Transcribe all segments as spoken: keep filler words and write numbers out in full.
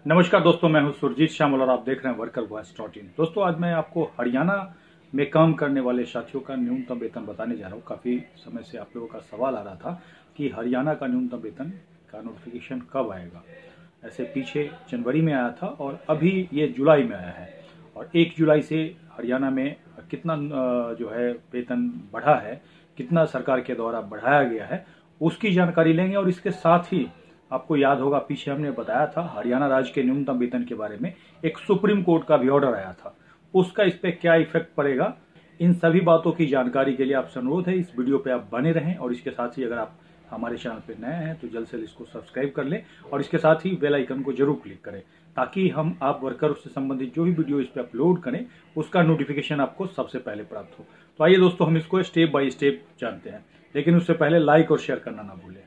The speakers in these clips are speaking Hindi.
नमस्कार दोस्तों, मैं हूं सुरजीत श्यामल और आप देख रहे हैं वर्कर वॉइस डॉट इन। दोस्तों, आज मैं आपको हरियाणा में काम करने वाले साथियों का न्यूनतम वेतन बताने जा रहा हूं। काफ़ी समय से आप लोगों का सवाल आ रहा था कि हरियाणा का न्यूनतम वेतन का नोटिफिकेशन कब आएगा। ऐसे पीछे जनवरी में आया था और अभी ये जुलाई में आया है और एक जुलाई से हरियाणा में कितना जो है वेतन बढ़ा है, कितना सरकार के द्वारा बढ़ाया गया है, उसकी जानकारी लेंगे। और इसके साथ ही आपको याद होगा, पीछे हमने बताया था हरियाणा राज्य के न्यूनतम वेतन के बारे में एक सुप्रीम कोर्ट का भी ऑर्डर आया था, उसका इस पे क्या इफेक्ट पड़ेगा, इन सभी बातों की जानकारी के लिए आपसे अनुरोध है इस वीडियो पे आप बने रहें। और इसके साथ ही अगर आप हमारे चैनल पे नए हैं तो जल्द से जल्द इसको सब्सक्राइब कर लें और इसके साथ ही बेल आइकन को जरूर क्लिक करें ताकि हम आप वर्कर से संबंधित जो भी वीडियो इस पे अपलोड करें उसका नोटिफिकेशन आपको सबसे पहले प्राप्त हो। तो आइए दोस्तों, हम इसको स्टेप बाय स्टेप जानते हैं, लेकिन उससे पहले लाइक और शेयर करना ना भूलें।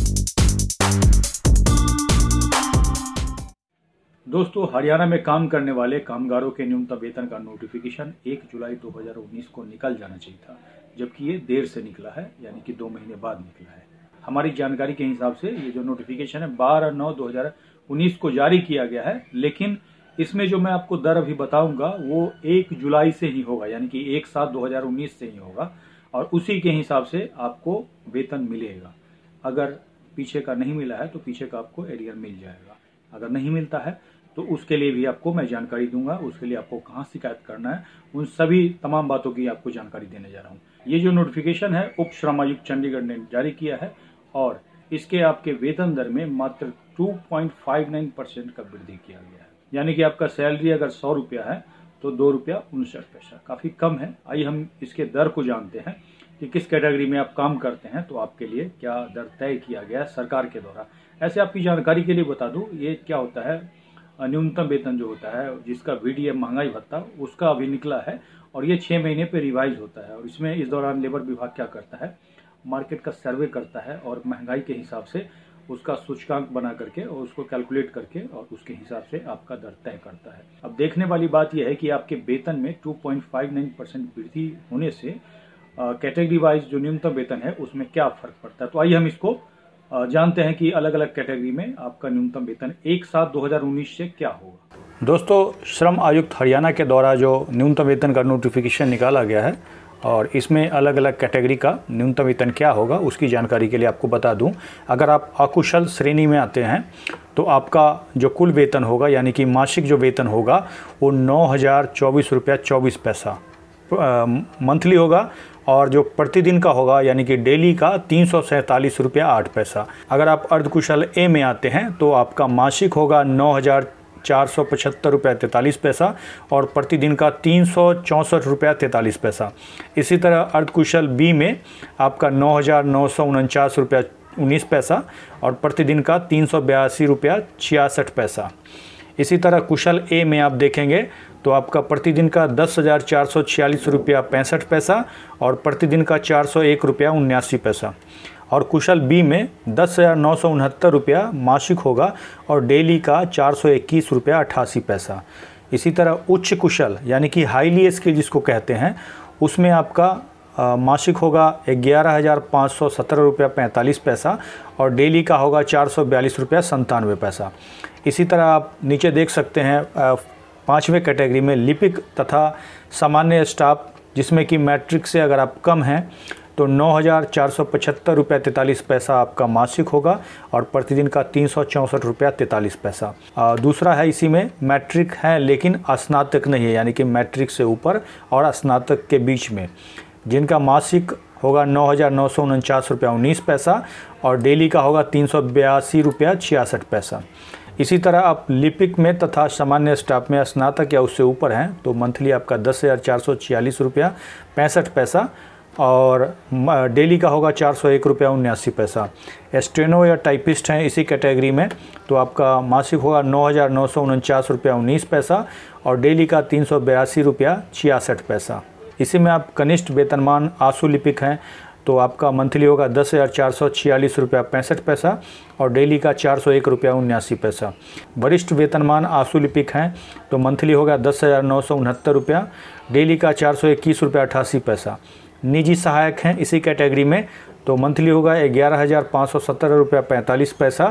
दोस्तों, हरियाणा में काम करने वाले कामगारों के न्यूनतम वेतन का नोटिफिकेशन एक जुलाई दो हज़ार उन्नीस को निकल जाना चाहिए था, जबकि ये देर से निकला है, यानी कि दो महीने बाद निकला है। हमारी जानकारी के हिसाब से ये जो नोटिफिकेशन है बारह नौ दो हज़ार उन्नीस को जारी किया गया है, लेकिन इसमें जो मैं आपको दर अभी बताऊंगा वो एक जुलाई से ही होगा, यानी कि एक सात दो हज़ार उन्नीस से ही होगा और उसी के हिसाब से आपको वेतन मिलेगा। अगर पीछे का नहीं मिला है तो पीछे का आपको एरियर मिल जाएगा। अगर नहीं मिलता है तो उसके लिए भी आपको मैं जानकारी दूंगा। उसके लिए आपको कहाँ शिकायत करना है, उन सभी तमाम बातों की आपको जानकारी देने जा रहा हूँ। ये जो नोटिफिकेशन है उप श्रम आयुक्त चंडीगढ़ ने जारी किया है और इसके आपके वेतन दर में मात्र दो पॉइंट पाँच नौ परसेंट का वृद्धि किया गया है, यानी कि आपका सैलरी अगर सौ रुपया है तो दो रुपया उनसठ पैसा, काफी कम है। आइए हम इसके दर को जानते हैं कि किस कैटेगरी में आप काम करते हैं तो आपके लिए क्या दर तय किया गया है सरकार के द्वारा। ऐसे आपकी जानकारी के लिए बता दूं, ये क्या होता है, न्यूनतम वेतन जो होता है जिसका वीडीएम महंगाई भत्ता उसका अभी निकला है और ये छः महीने पे रिवाइज होता है। और इसमें इस दौरान लेबर विभाग क्या करता है, मार्केट का सर्वे करता है और महंगाई के हिसाब से उसका सूचकांक बना करके और उसको कैलकुलेट करके और उसके हिसाब से आपका दर तय करता है। अब देखने वाली बात यह है कि आपके वेतन में दो पॉइंट पाँच नौ परसेंट वृद्धि होने से कैटेगरी वाइज जो न्यूनतम वेतन है उसमें क्या फर्क पड़ता है। तो आइए हम इसको जानते हैं कि अलग अलग कैटेगरी में आपका न्यूनतम वेतन एक सात दो हज़ार उन्नीस से क्या होगा। दोस्तों, श्रम आयुक्त हरियाणा के द्वारा जो न्यूनतम वेतन का नोटिफिकेशन निकाला गया है और इसमें अलग अलग कैटेगरी का न्यूनतम वेतन क्या होगा उसकी जानकारी के लिए आपको बता दूं। अगर आप अकुशल श्रेणी में आते हैं तो आपका जो कुल वेतन होगा, यानी कि मासिक जो वेतन होगा वो नौ हज़ार चौबीस रुपया चौबीस पैसा मंथली होगा और जो प्रतिदिन का होगा यानी कि डेली का तीन सौ सैंतालीस रुपया आठ पैसा। अगर आप अर्धकुशल ए में आते हैं तो आपका मासिक होगा नौ हज़ार चार सौ पचहत्तर रुपया तैंतालीस पैसा और प्रतिदिन का तीन सौ चौंसठ रुपया तैंतालीस पैसा। इसी तरह अर्धकुशल बी में आपका नौ हज़ार नौ सौ उनचास रुपया उन्नीस पैसा और प्रतिदिन का तीन सौ बयासी रुपया छियासठ पैसा। इसी तरह कुशल ए में आप देखेंगे तो आपका प्रतिदिन का दस हज़ार चार सौ छियालीस रुपया पैंसठ पैसा और प्रतिदिन का चार सौ एक रुपया उन्यासी पैसा। और कुशल बी में दस हज़ार नौ सौ उनहत्तर रुपया मासिक होगा और डेली का चार सौ इक्कीस रुपया अट्ठासी पैसा। इसी तरह उच्च कुशल यानी कि हाईली स्किल जिसको कहते हैं उसमें आपका आ, मासिक होगा ग्यारह हज़ार पाँच सौ सत्रह रुपया पैंतालीस पैसा और डेली का होगा चार सौ बयालीस रुपया संतानवे पैसा। इसी तरह आप नीचे देख सकते हैं पाँचवें कैटेगरी में लिपिक तथा सामान्य स्टाफ, जिसमें कि मैट्रिक से अगर आप कम हैं तो नौ हज़ार चार सौ पचहत्तर रुपया तैंतालीस पैसा आपका मासिक होगा और प्रतिदिन का तीन सौ चौंसठ रुपया तैंतालीस पैसा। दूसरा है इसी में मैट्रिक है लेकिन स्नातक नहीं है, यानी कि मैट्रिक से ऊपर और स्नातक के बीच में, जिनका मासिक होगा नौ हज़ार नौ सौ उनचास रुपया उन्नीस पैसा और डेली का होगा तीन सौ बयासी रुपया छियासठ पैसा। इसी तरह आप लिपिक में तथा सामान्य स्टाफ में स्नातक या उससे ऊपर हैं तो मंथली आपका दस हज़ार चार सौ छियालीस रुपया पैंसठ पैसा और डेली का होगा चार सौ एक रुपया उन्यासी पैसा। स्टेनो या टाइपिस्ट हैं इसी कैटेगरी में तो आपका मासिक होगा नौ हज़ार नौ सौ उनचास रुपया उन्नीस पैसा और डेली का तीन सौ बयासी रुपया छियासठ पैसा। इसी में आप कनिष्ठ वेतनमान आशु लिपिक हैं तो आपका मंथली होगा दस हज़ार चार सौ छियालीस रुपया पैंसठ पैसा और डेली का चार सौ एक रुपया उन्यासी पैसा। वरिष्ठ वेतनमान आशु लिपिक हैं तो मंथली होगा दस हज़ार नौ सौ उनहत्तर रुपया, डेली का चार सौ इक्कीस रुपया अट्ठासी पैसा। निजी सहायक हैं इसी कैटेगरी में तो मंथली होगा ग्यारह हज़ार पाँच सौ सत्तर रुपया पैंतालीस पैसा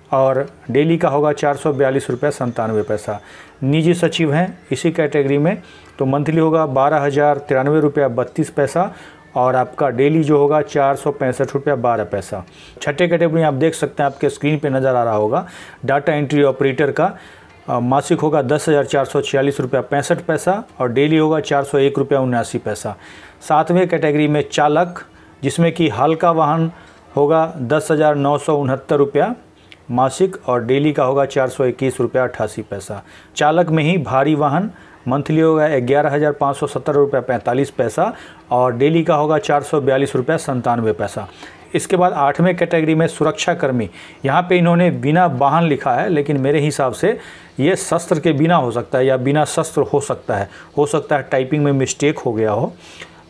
और डेली का होगा चार सौ बयालीस रुपया संतानवे पैसा। निजी सचिव हैं इसी कैटेगरी में, तो मंथली होगा बारह हज़ार तिरानवे रुपया बत्तीस पैसा और आपका डेली जो होगा चार सौ पैंसठ रुपया बारह पैसा। छठे कैटेगरी आप देख सकते हैं, आपके स्क्रीन पे नज़र आ रहा होगा, डाटा एंट्री ऑपरेटर का मासिक होगा दस हज़ार चार सौ छियालीस रुपया पैंसठ पैसा और डेली होगा चार सौ एक रुपया उन्यासी पैसा। सातवें कैटेगरी में चालक, जिसमें कि हल्का वाहन होगा दस हज़ार नौ सौ उनहत्तर रुपया मासिक और डेली का होगा चार सौ इक्कीस रुपया अट्ठासी पैसा। चालक में ही भारी वाहन मंथली होगा ग्यारह हज़ार पाँच सौ सत्तर रुपया पैंतालीस पैसा और डेली का होगा चार सौ बयालीस रुपया संतानवे पैसा। इसके बाद आठवें कैटेगरी में सुरक्षाकर्मी, यहाँ पे इन्होंने बिना वाहन लिखा है, लेकिन मेरे हिसाब से ये शस्त्र के बिना हो सकता है या बिना शस्त्र हो सकता है हो सकता है टाइपिंग में मिस्टेक हो गया हो,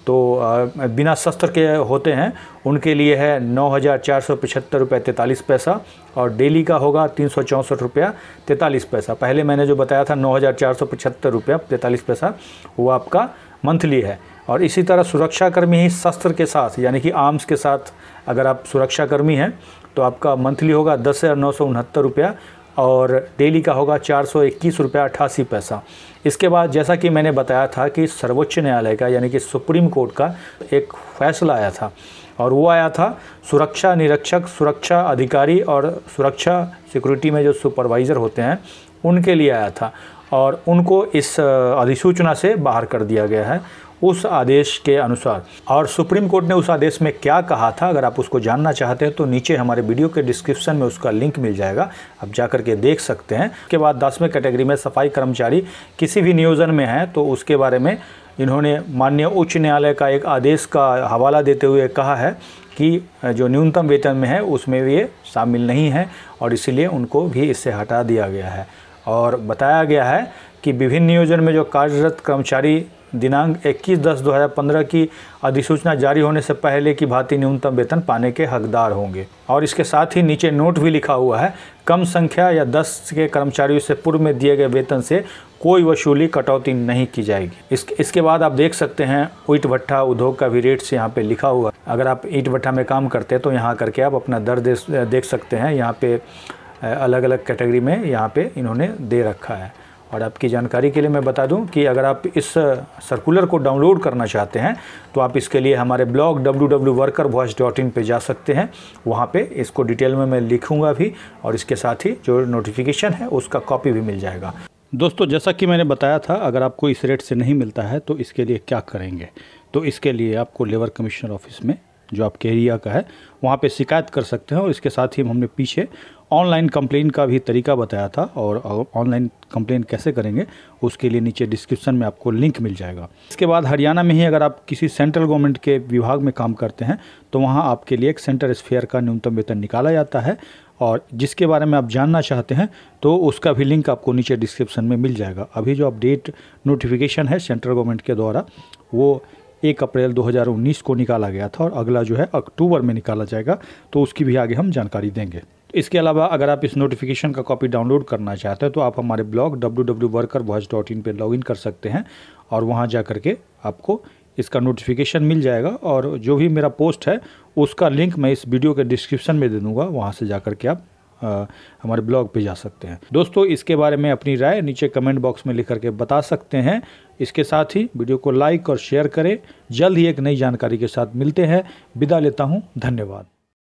तो बिना शस्त्र के होते हैं उनके लिए है नौ हज़ार चार सौ पचहत्तर रुपये तैंतालीस पैसा और डेली का होगा तीन सौ चौंसठ रुपया तैंतालीस पैसा। पहले मैंने जो बताया था नौ हज़ार चार सौ पचहत्तर रुपया तैंतालीस पैसा, वो आपका मंथली है। और इसी तरह सुरक्षाकर्मी ही शस्त्र के साथ यानी कि आर्म्स के साथ अगर आप सुरक्षाकर्मी हैं तो आपका मंथली होगा दस हज़ार नौ सौ उनहत्तर रुपया और डेली का होगा चार सौ इक्कीस रुपया अट्ठासी पैसा। इसके बाद जैसा कि मैंने बताया था कि सर्वोच्च न्यायालय का यानी कि सुप्रीम कोर्ट का एक फैसला आया था और वो आया था सुरक्षा निरीक्षक, सुरक्षा अधिकारी और सुरक्षा सिक्योरिटी में जो सुपरवाइज़र होते हैं उनके लिए आया था और उनको इस अधिसूचना से बाहर कर दिया गया है उस आदेश के अनुसार। और सुप्रीम कोर्ट ने उस आदेश में क्या कहा था, अगर आप उसको जानना चाहते हैं तो नीचे हमारे वीडियो के डिस्क्रिप्शन में उसका लिंक मिल जाएगा, आप जा कर के देख सकते हैं। उसके बाद दसवें कैटेगरी में सफाई कर्मचारी किसी भी नियोजन में हैं तो उसके बारे में इन्होंने माननीय उच्च न्यायालय का एक आदेश का हवाला देते हुए कहा है कि जो न्यूनतम वेतन में है उसमें ये शामिल नहीं है और इसलिए उनको भी इससे हटा दिया गया है। और बताया गया है कि विभिन्न नियोजन में जो कार्यरत कर्मचारी दिनांक इक्कीस दस दो हज़ार पंद्रह की अधिसूचना जारी होने से पहले की भांति न्यूनतम वेतन पाने के हकदार होंगे। और इसके साथ ही नीचे नोट भी लिखा हुआ है, कम संख्या या दस के कर्मचारियों से पूर्व में दिए गए वेतन से कोई वसूली कटौती नहीं की जाएगी। इस, इसके बाद आप देख सकते हैं ईंट भट्ठा उद्योग का भी रेट्स यहाँ पे लिखा हुआ है। अगर आप ईंट भट्ठा में काम करते हैं तो यहाँ करके आप अपना दर देख सकते हैं। यहाँ पे अलग अलग कैटेगरी में यहाँ पे इन्होंने दे रखा है। और आपकी जानकारी के लिए मैं बता दूं कि अगर आप इस सर्कुलर को डाउनलोड करना चाहते हैं तो आप इसके लिए हमारे blog W W worker voice dot in पे जा सकते हैं। वहाँ पे इसको डिटेल में मैं लिखूंगा भी और इसके साथ ही जो नोटिफिकेशन है उसका कॉपी भी मिल जाएगा। दोस्तों, जैसा कि मैंने बताया था, अगर आपको इस रेट से नहीं मिलता है तो इसके लिए क्या करेंगे, तो इसके लिए आपको लेबर कमिश्नर ऑफिस में जो आपके एरिया का है वहाँ पे शिकायत कर सकते हैं। और इसके साथ ही हमने पीछे ऑनलाइन कंप्लेन का भी तरीका बताया था और ऑनलाइन कंप्लेन कैसे करेंगे उसके लिए नीचे डिस्क्रिप्शन में आपको लिंक मिल जाएगा। इसके बाद हरियाणा में ही अगर आप किसी सेंट्रल गवर्नमेंट के विभाग में काम करते हैं तो वहाँ आपके लिए एक सेंटर स्फेयर का न्यूनतम वेतन निकाला जाता है और जिसके बारे में आप जानना चाहते हैं तो उसका भी लिंक आपको नीचे डिस्क्रिप्शन में मिल जाएगा। अभी जो अपडेट नोटिफिकेशन है सेंट्रल गवर्नमेंट के द्वारा वो एक अप्रैल दो हज़ार उन्नीस को निकाला गया था और अगला जो है अक्टूबर में निकाला जाएगा, तो उसकी भी आगे हम जानकारी देंगे। इसके अलावा अगर आप इस नोटिफिकेशन का कॉपी डाउनलोड करना चाहते हैं तो आप हमारे blog W W worker voice dot in पर लॉगिन कर सकते हैं और वहां जा करके आपको इसका नोटिफिकेशन मिल जाएगा और जो भी मेरा पोस्ट है उसका लिंक मैं इस वीडियो के डिस्क्रिप्शन में दे दूँगा, वहाँ से जा करके आप आ, हमारे ब्लॉग पे जा सकते हैं। दोस्तों, इसके बारे में अपनी राय नीचे कमेंट बॉक्स में लिख करके बता सकते हैं। इसके साथ ही वीडियो को लाइक और शेयर करें। जल्द ही एक नई जानकारी के साथ मिलते हैं। विदा लेता हूं, धन्यवाद।